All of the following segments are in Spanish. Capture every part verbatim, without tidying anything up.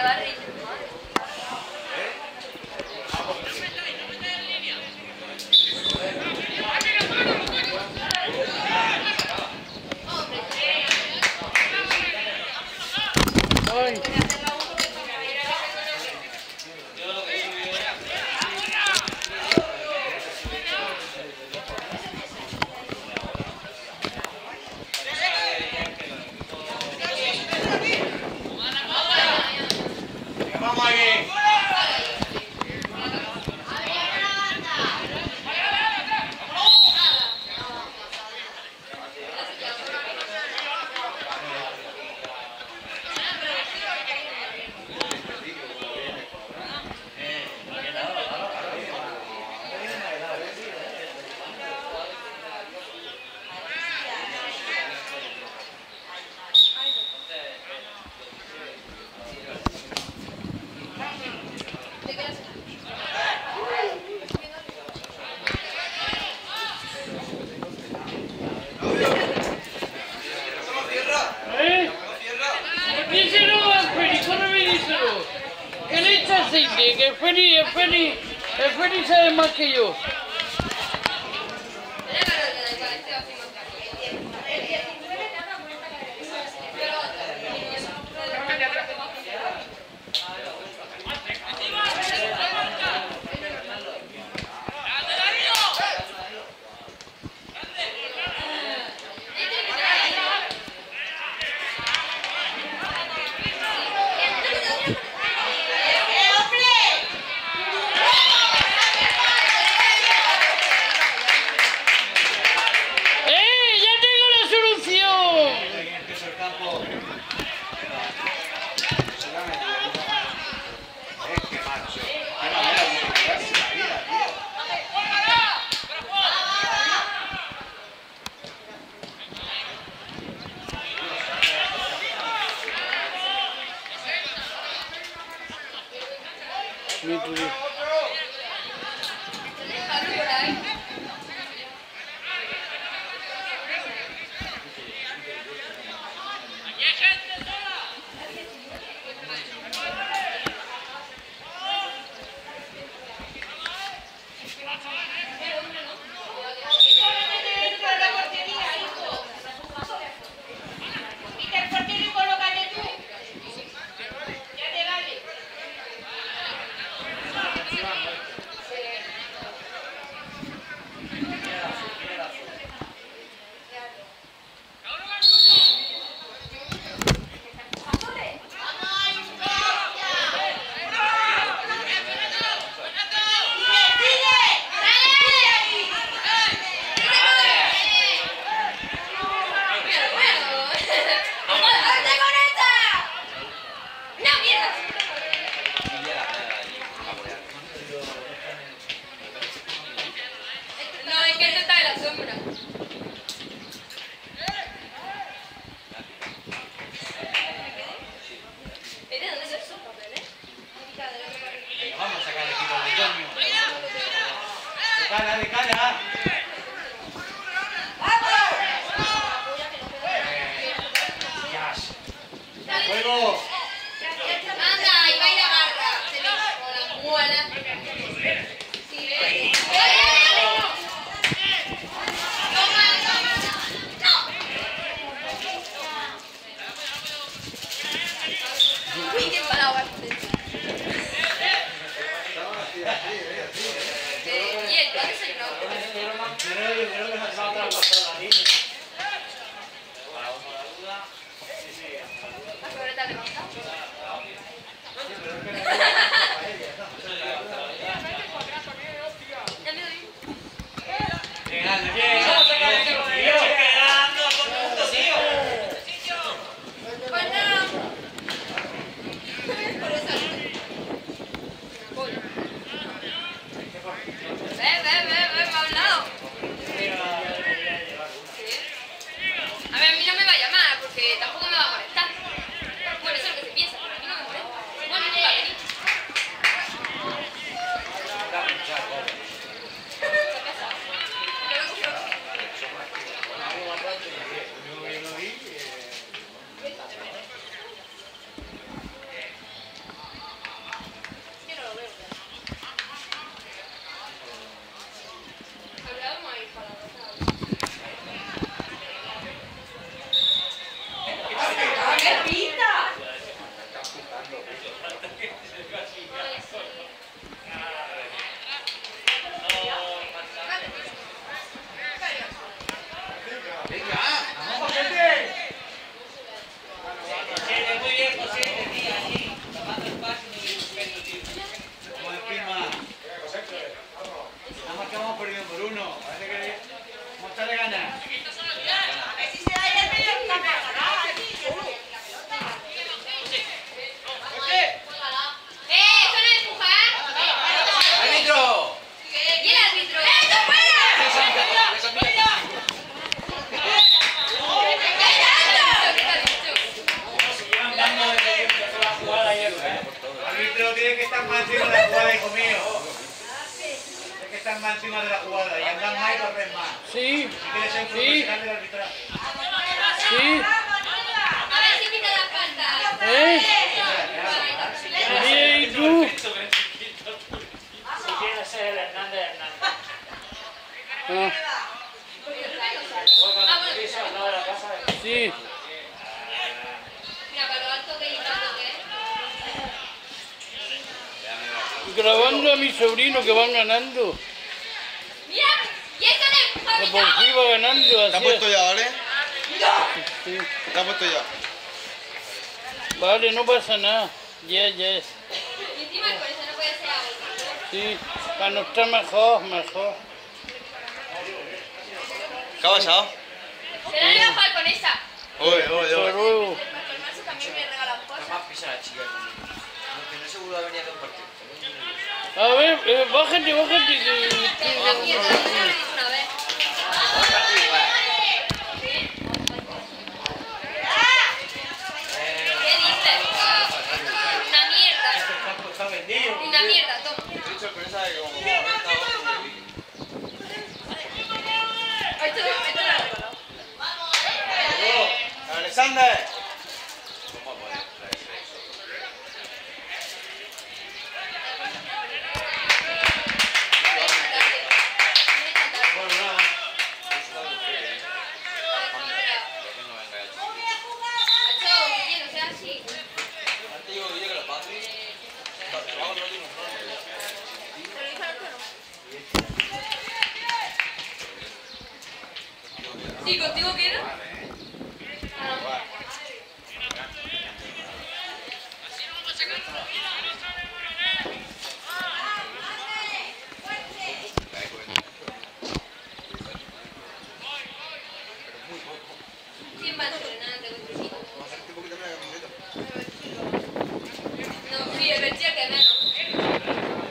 Que Freddy, el Freddy, el Freddy sabe más que yo. A ver, a mí no me va a llamar porque tampoco me va a molestar. Bueno, eso es lo que se piensa. ¡Qué pinta! Tiene que estar más encima de la jugada, hijo mío. Tiene que estar más encima de la jugada y andar más y correr más. Sí. Si quieres ser un profesional del arbitraje. Sí. A ver si quita la falta. ¿Eh? ¿Y tú? Si quieres ser el Hernández Hernández. Ah, Piso al lado de la casa. sí. Mira, para lo alto que lleva que es. Grabando a mi sobrino que van ganando. Mira, y esto le empuja Que mi por fin va ganando. Está Así es. puesto ya, ¿vale? Sí. Está puesto ya. Vale, no pasa nada. Yes, yes. Y encima por eso no puede ser agua. Sí. Cuando está mejor, mejor. ¿Qué ha pasado? Se la voy a jugar con esa. Uy, uy, Hasta uy. luego. Para colmarse también me regalan cosas. Más pisa la chica. Que no seguro va a venir a compartir. A ver, eh, bájate, bájate. que- La mierda, yo no lo he dicho una vez. ¿Qué dices? Una mierda. Está vendido. Una mierda, toma. He dicho con esa de como noventa o Esto, esto lo he regalado. ¡Alexander! Bueno, nada. Antes yo diría que la Patri. Vamos, no tengo ¿Y contigo qué era? ¿Quién va a entrenar de veinticinco? un poquito más de camiseta. No, sí, el vestido que menos.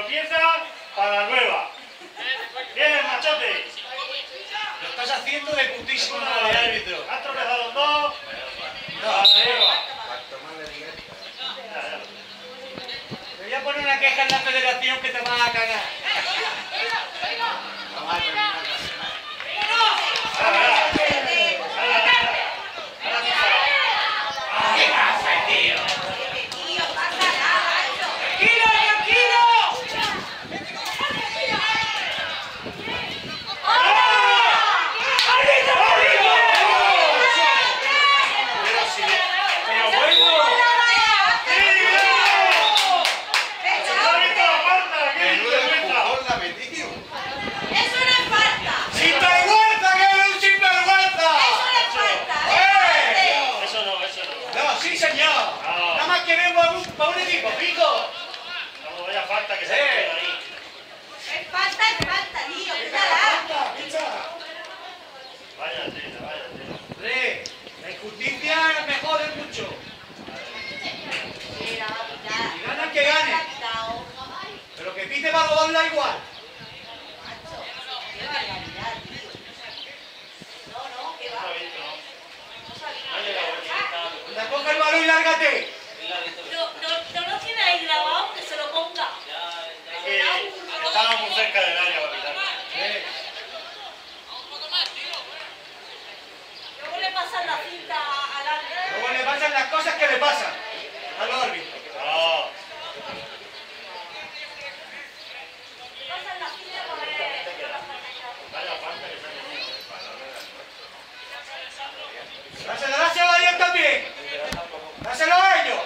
pieza para la nueva. Bien, machote. Lo estás haciendo de putísima madre, árbitro. Has tropezado los dos. No, Para la nueva. te voy a poner una queja en la federación que te vas a cagar. Para un equipo, pico. No, vaya falta que se quede ahí. Es falta, es falta, tío. Quítala. Vaya tela, vaya tela. Hombre, la injusticia es mejor, es mucho. Mira, mira. Y ganan que gane. Pero que pite para los dos da igual. Macho, qué barbaridad, tío. No, no, que va. No ha visto, ¿no? No sabía. No ha llegado el resultado. Anda, coge el balón y lárgate. No, no, no lo tiene ahí grabado, que se lo ponga. Es que estaba muy cerca del área para pitar. Eh, Luego le pasan la cinta al árbitro. Luego le pasan las cosas que le pasan a los árbitros. No. Le pasan la cinta para ver. Vaya falta que se ha tenido. Dáselo, dáselo a ellos también. Dáselo a ellos.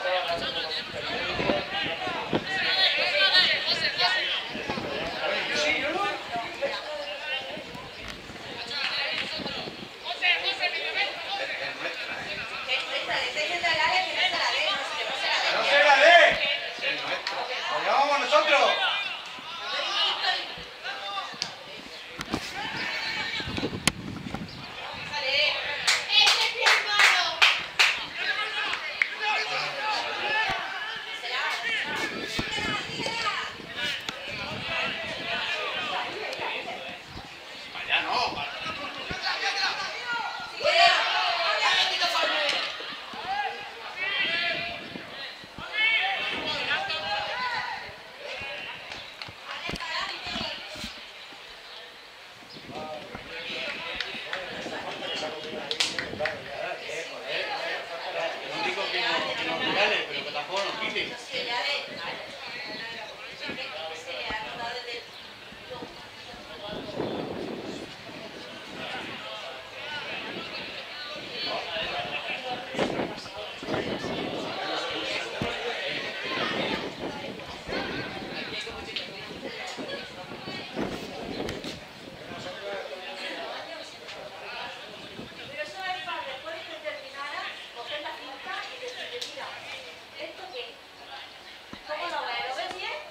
Sí, yo no. No se la dé. Pues ya vamos nosotros. No digo que no, que nos regale, pero que tampoco nos quite. Pero eso es para después de que terminara, coger la cinta y decirle, mira, ¿esto qué? ¿Cómo lo ves? ¿Lo ves bien?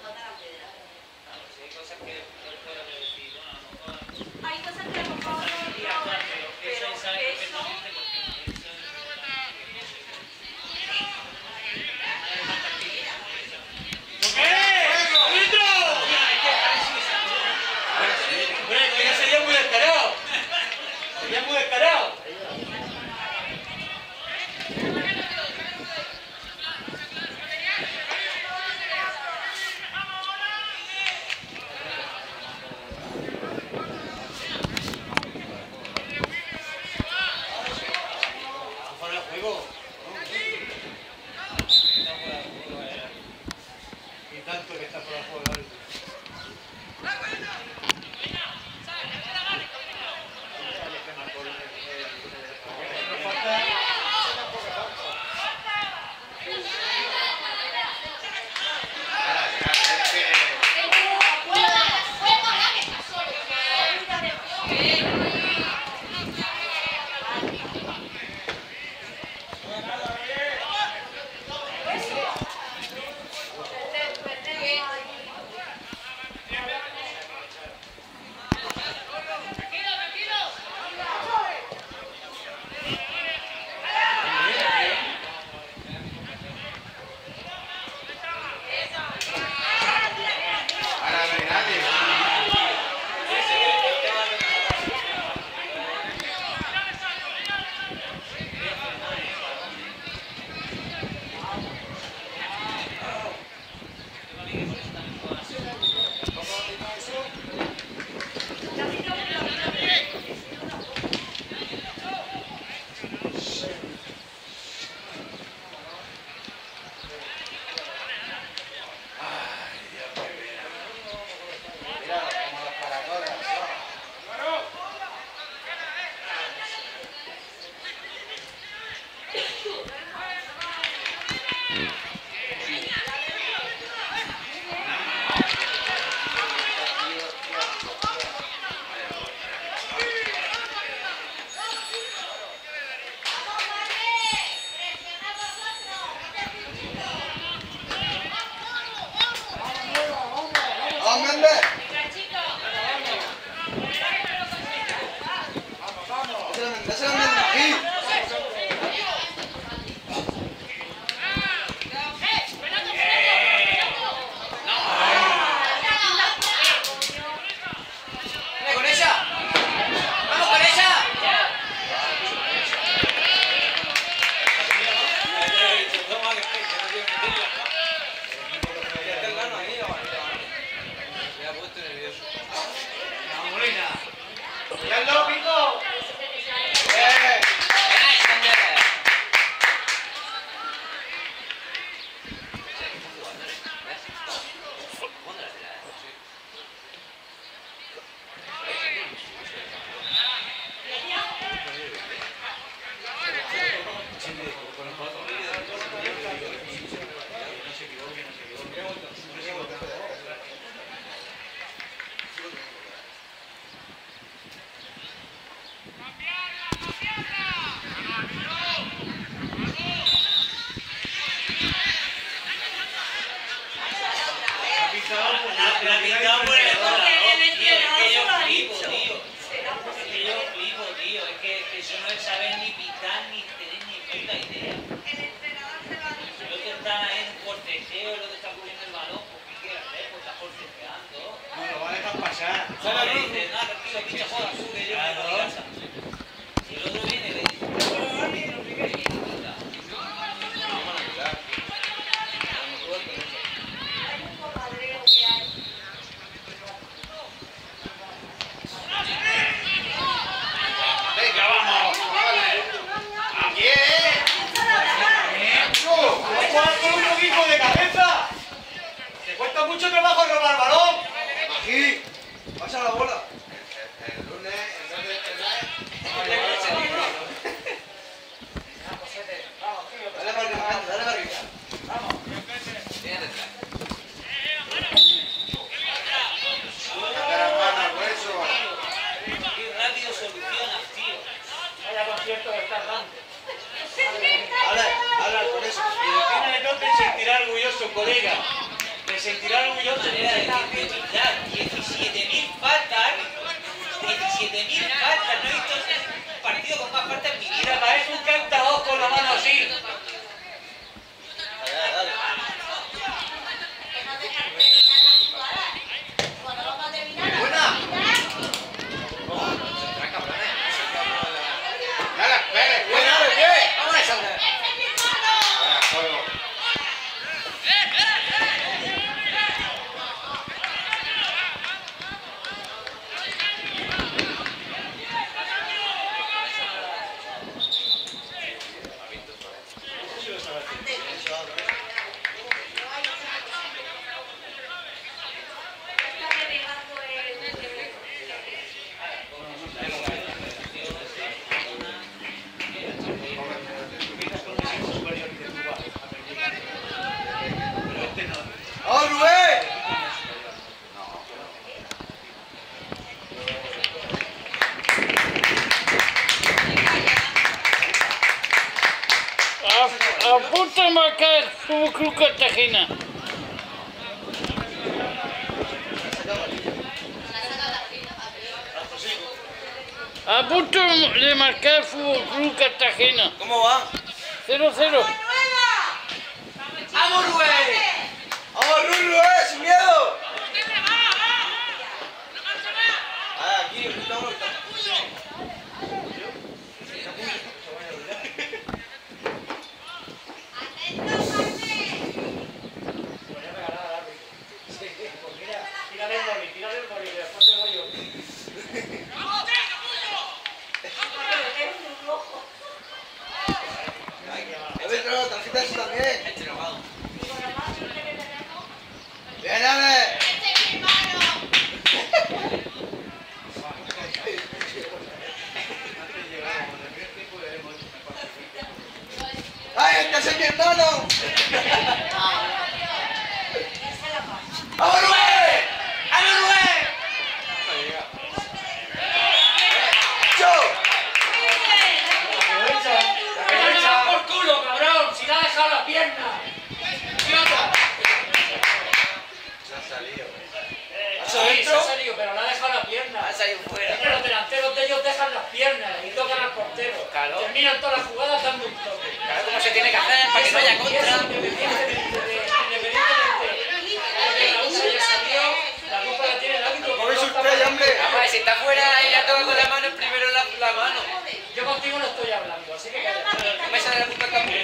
Hay cosas que a lo mejor no, no, pero eso... Hombre, es que ya sería muy descarado. Sería muy descarado. Fuera de juego. Y tanto que está fuera de juego el árbitro. ¡Vamos, Méndez! Venga, chicos. ¡Dásela, Méndez! ¡Aquí! ¡Con ella! ¡Vamos con ella! ¡La Molina! ¡Ya lo pico! ¡Eh! La pintado por el error, es que yo flipo, tío. Es que yo flipo, tío. Es que, que eso no es saber ni pitar ni tener ni puta idea. El otro está ahí en forcejeo, el otro está cubriendo el balón, pues ¿qué quiere hacer? Pues está forcejeando. No, lo va a dejar pasar. No, le dice, nada, tranquilo, pincha, joda, tú, que yo me voy a casa. Y el otro viene y le dice, pero Armin, no sé qué, y quita. Hay un comadreo que hay. ¡Venga, vamos! ¡Aquí! ¡Eso! ¡No juegas con un poquito de cabeza! ¡Te cuesta mucho trabajo robar el balón! ¡Aquí! ¡Pasa la bola! El lunes, el lunes, el lunes. Dale para arriba, Méndez, dale para arriba. Viene detrás. Qué rápido solucionas, tío. Vaya concierto que estás dando. Habla, habla con eso. Y el final de todo te sentirá orgulloso, colega. Te sentirá orgulloso. Manera de decir que ya diecisiete mil faltas, árbitro. diecisiete mil faltas. No he visto un partido con más faltas en mi vida. Mira, parece un cantador con la mano así. Dale, dale. Que no dejan terminar las jugadas. Cuando vamos a terminar, Buena. Trae cabrones. Dale, espere, buena, ¿de qué? ¡Vamos a esa! Buena, juego. está renegando el... ¡Oh, Rubén! A, a punto de marcar Fútbol Club Cartagena. A punto de marcar Fútbol Club Cartagena. ¿Cómo va? cero cero. ¡Vamos, Rubén! ¡Vamos, Rubén, sin miedo! Ah, aquí, estamos, estamos. Tírale el boli, tírale el boli, que después te doy yo. Habéis traído tarjetas eso también. Este robado. ¡Bien, Ale! ¡Ay, este es mi hermano! ¡Vamos, Rubén! ¡Ale! ahí fuera. Es que los delanteros de ellos dejan las piernas y tocan al portero. Claro. Terminan todas las jugadas dando un toque. Claro, como se tiene que hacer para que no haya contra. Independientemente de, independientemente de que la una haya salido, la culpa la tiene el árbitro. ¿Cómo es usted, hombre? Vamos a ver, si está fuera, ella toca con la mano primero la, la mano. Yo contigo no estoy hablando, así que cállate. No me sale la culpa también.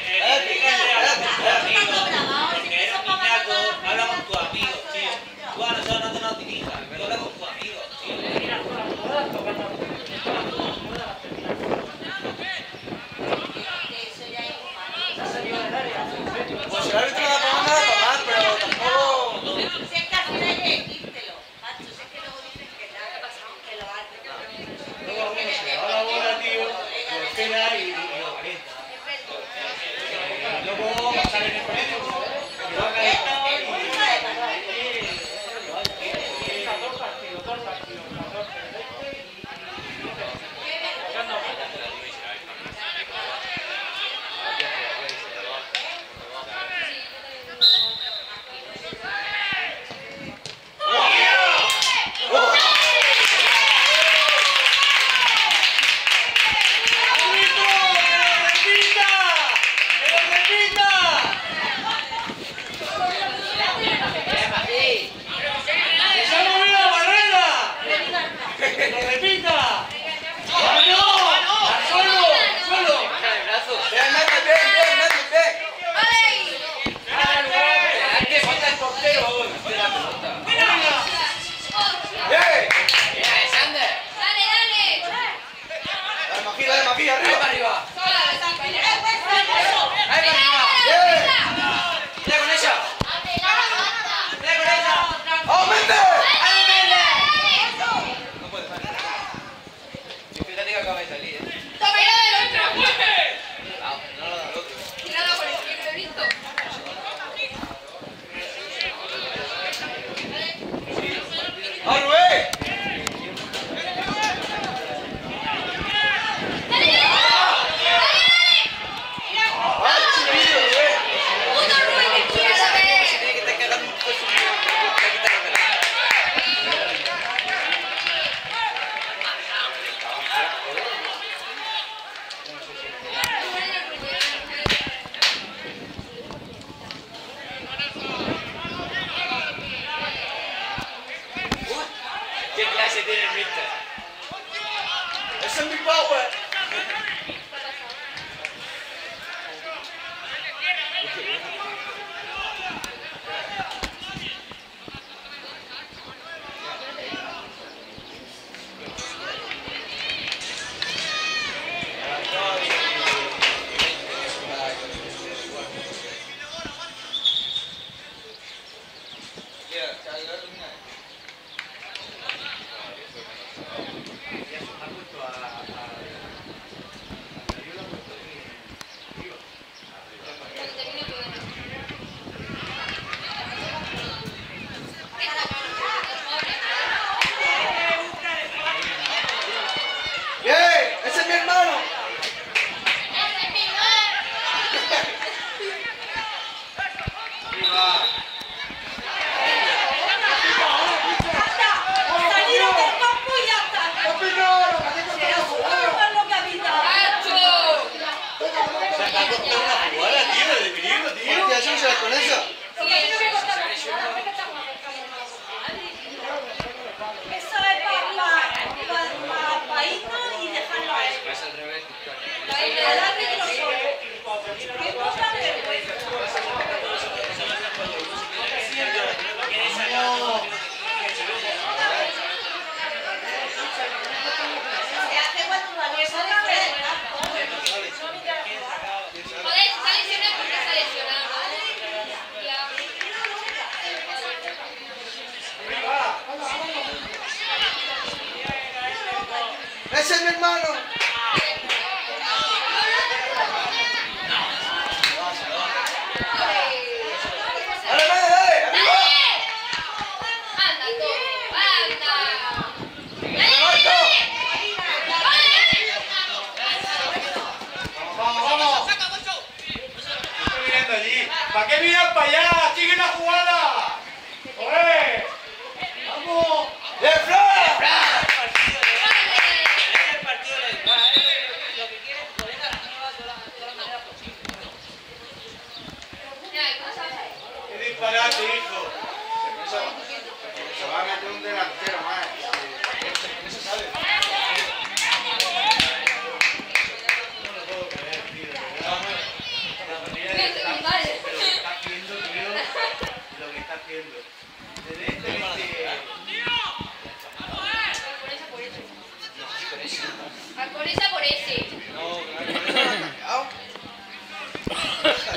Porque eres niñato, habla con tus amigos, tío. Tú a nosotros no te nos dirijas, pero habla con tus amigos, tío. Terminan todas las jugadas tocando al portero. Todas las jugadas las terminan. Eso ya es humano. Se ha salido del área. Pues el árbitro no da para nada para más, pero tampoco... Si es que al final hay que decírtelo, macho, si es que luego dicen que nada ha pasado, que lo árbitros. Luego uno se le va la bola, tío, lo espera y y lo calienta. Luego sale en el colegio, que lo ha calentado y... Dos partidos, dos partidos, catorce, veinte y... Sacando ¿Qué clase tiene el mister? ¡Ese es mi power! Con eso. Eso es para irnos y dejarlo a él. Es al revés. El árbitro solo. Qué poca vergüenza. Se hace cuando la cosa de Joder, está lesionado porque está lesionado. ¡Ese es mi hermano! ¡Dale, dale, dale! ¡Arriba! Anda todo, anda. ¡Dale, Marco! Vamos, vamos. Estoy mirando allí. ¿Para qué miras para allá? ¡Sigue la jugada! ¡Joder! ¡Vamos! ¡De Flora! Partido a meter un delantero más. Eso sabe. No lo puedo creer, tío. La manera de estar, pero lo que está haciendo, tío. Lo que está haciendo. Evidentemente. A con esa por ese. No, claro. Ya.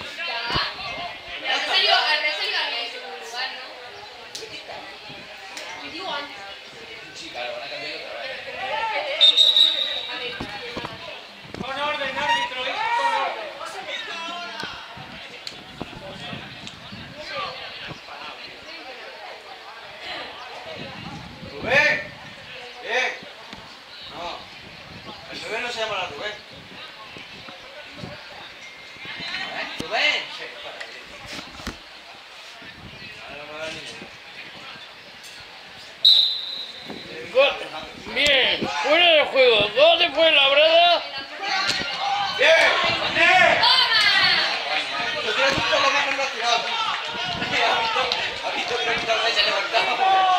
Al Rosario, al Rosario ganó en segundo lugar, ¿no? Digo antes. Sí, claro, van a cambiar otra vez. A ver. Con orden, árbitro, hijo, con orden. Rubén. Bien. No. El bebé no se llama la Rubén. Rubén. Ahora no me da ninguno. Gol. Bien, fuera de juego. Gol de Fuenlabrada. Bien. Bien. ¡Toma! Lo tienes un poco más que lo has tirado. Ha visto que no está se ha levantado.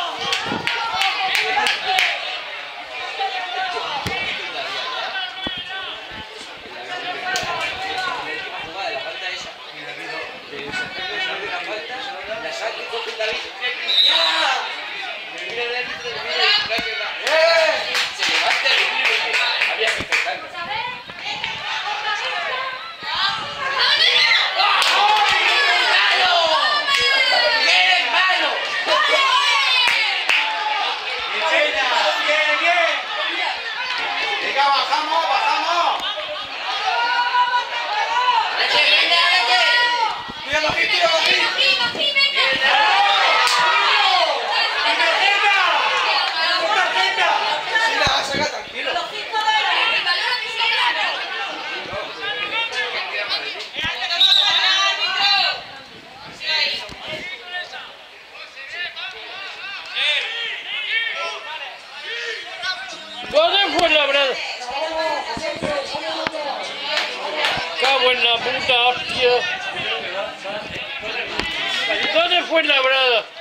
Venga, bajamos, bajamos. Tira más aquí, tira más aquí. Sí, la vas a sacar tranquilo. Gol de Fuenlabrada. Cago en la puta hostia. Gol de Fuenlabrada.